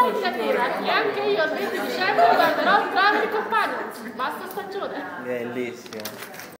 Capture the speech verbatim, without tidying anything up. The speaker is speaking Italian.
Ciao Shakira, e anche io il venti dicembre guarderò Traveling Companions, basta stagione. Bellissimo.